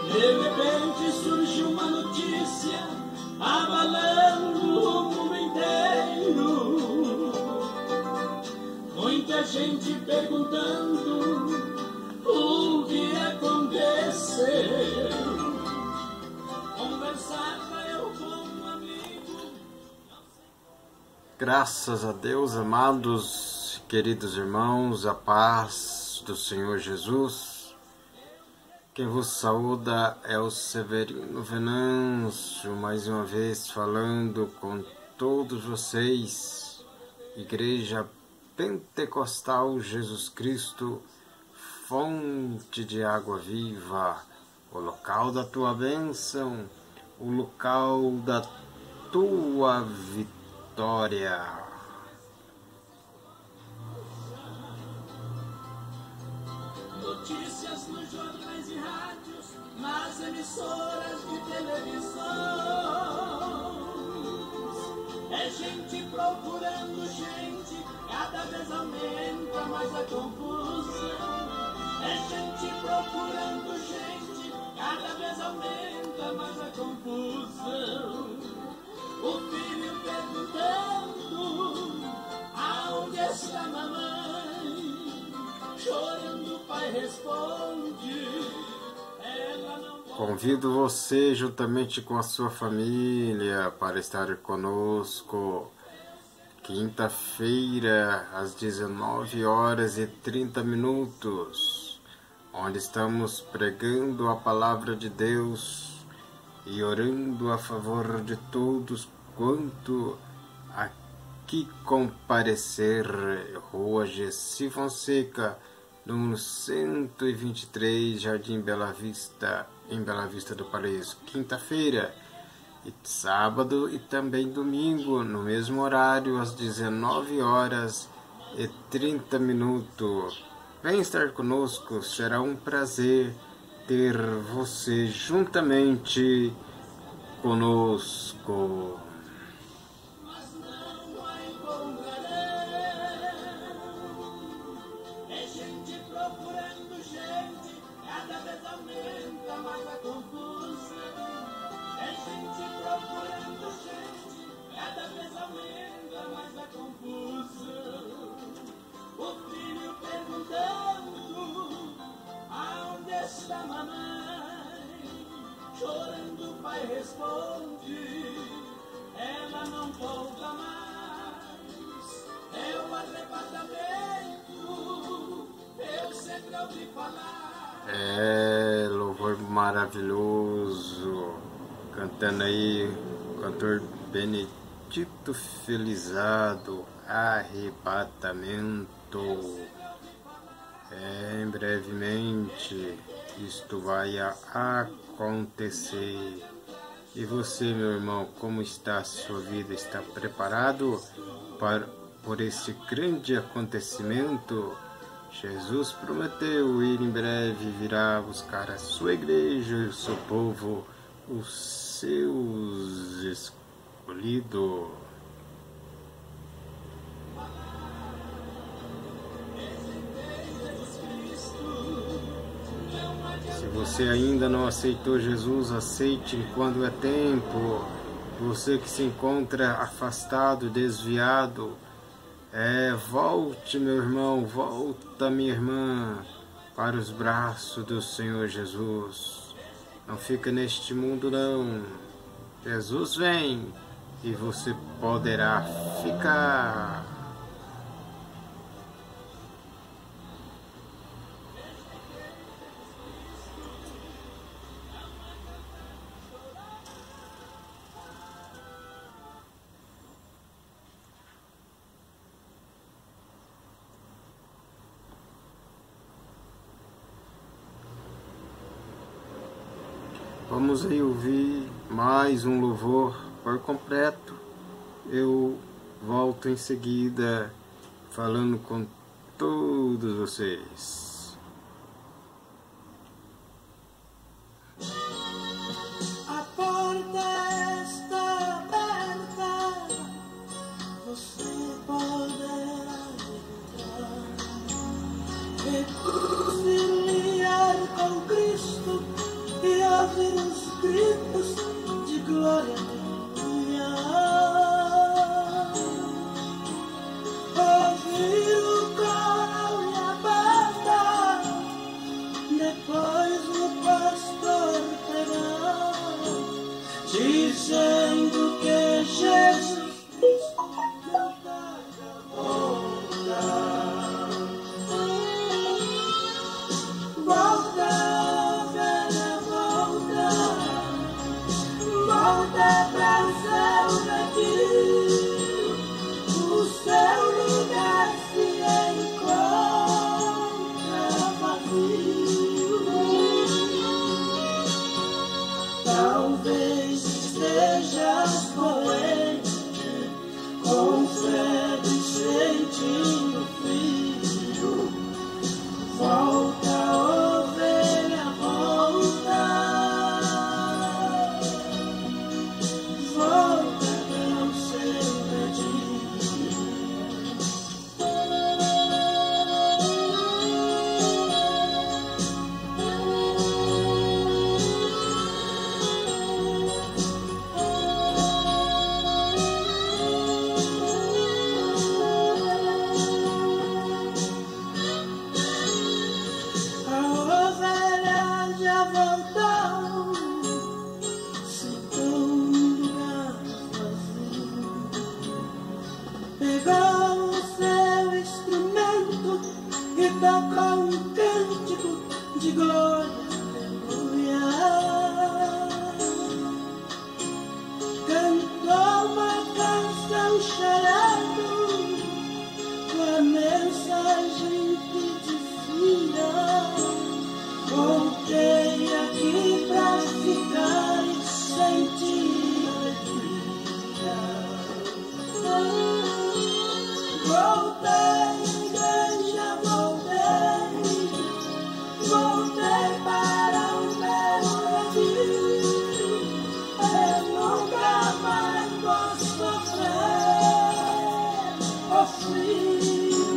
De repente surge uma notícia abalando o mundo inteiro. Muita gente perguntando o que aconteceu. Conversava eu com um amigo. Graças a Deus, amados, queridos irmãos, a paz do Senhor Jesus. Quem vos saúda é o Severino Venâncio, mais uma vez falando com todos vocês, Igreja Pentecostal Jesus Cristo, fonte de água viva, o local da tua bênção, o local da tua vitória. Notícias nos jornais e rádios, nas emissoras de televisão. É gente procurando gente, cada vez aumenta mais a confusão. É gente procurando gente, cada vez aumenta mais a confusão. O filho perguntando, aonde está mamãe? Chorando o pai responde, ela não pode. Convido você, juntamente com a sua família, para estar conosco quinta-feira, às 19h30, onde estamos pregando a palavra de Deus e orando a favor de todos quanto aqui comparecer, Rua Gessi Fonseca, número 123, Jardim Bela Vista, em Bela Vista do Paraíso, quinta-feira, e sábado e também domingo, no mesmo horário, às 19h30. Vem estar conosco, será um prazer ter você juntamente conosco. Chorando o pai responde, ela não volta mais. É o arrebatamento, eu sempre ouvi falar. É, louvor maravilhoso, cantando aí o cantor Benedito Felizardo, arrebatamento. Em brevemente isto vai acontecer. E você, meu irmão, como está a sua vida? Está preparado por esse grande acontecimento? Jesus prometeu ir em breve, virá buscar a sua igreja e o seu povo, os seus escolhidos. Se você ainda não aceitou Jesus, aceite enquanto é tempo. Você que se encontra afastado, desviado, volte, meu irmão, volta, minha irmã, para os braços do Senhor Jesus. Não fica neste mundo, não. Jesus vem e você poderá ficar. Vamos aí ouvir mais um louvor por completo. Eu volto em seguida falando com todos vocês. A porta está aberta, você poderá entrar, reconciliar com Cristo e a glória, aleluia. Ouvir o coral e a banda, depois o pastor pegar, dizendo que Jesus Cristo não tarda a voltar. Volta, ovelha, volta, volta para o céu redil, o seu lugar se encontra vazio. Talvez estejas doente, com febre, sentindo frio. Volta, ovelha, volta, volta para o seu redil. A ovelha já voltou, sentou no lugar vazio, pegou o seu instrumento e tocou um cântico de glória, aleluia. Cantou uma canção chorando, com a mensagem que dizia: voltei aqui pra ficar e sentir alegria. Voltei, igreja, voltei, voltei para o meu redil. Eu nunca mais vou sofrer o frio.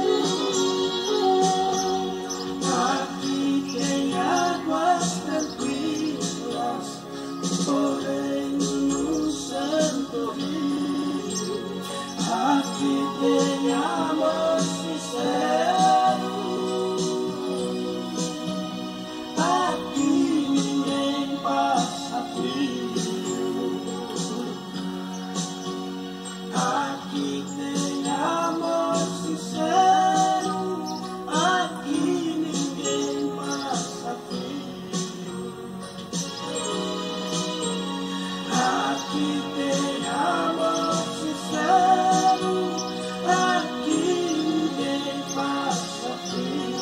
Aqui tem águas tranquilas, porém um santo rio. Aqui tem amor sincero, aqui ninguém passa frio. Aqui tem amor sincero, aqui ninguém passa frio. Aqui tem amor sincero, aqui ninguém passa frio.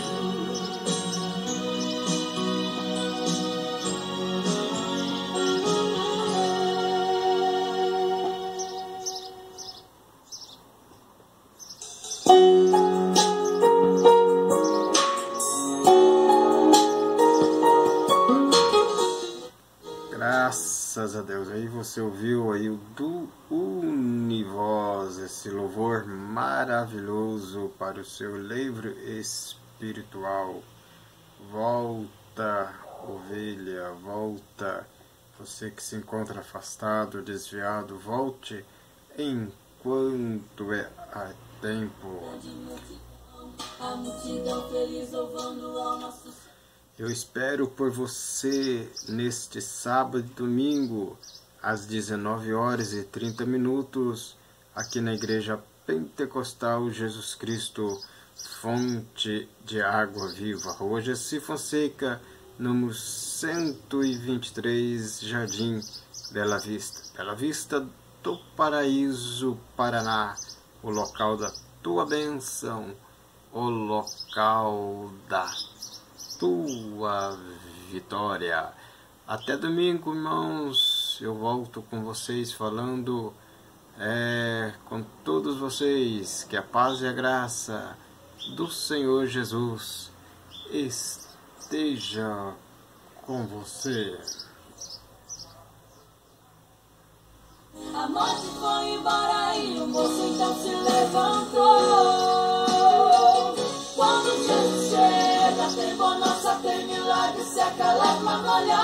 Graças a Deus. Aí você ouviu aí o do Univoz, esse louvor maravilhoso para o seu livro espiritual. Volta, ovelha, volta. Você que se encontra afastado, desviado, volte enquanto é a tempo. A multidão feliz louvando ao nosso Senhor. Eu espero por você neste sábado e domingo, às 19h30, aqui na Igreja Pentecostal Jesus Cristo, Fonte de Água Viva, Rua Gessi Fonseca, número 123, Jardim Bela Vista do Paraíso, Paraná, o local da tua bênção, o local da tua vitória. Até domingo, irmãos, eu volto com vocês falando com todos vocês, que a paz e a graça do Senhor Jesus esteja com você. A morte foi embora e o moço então se levantou. Quando Jesus chega, tem bonança, tem milagre, seca a lágrima molhada.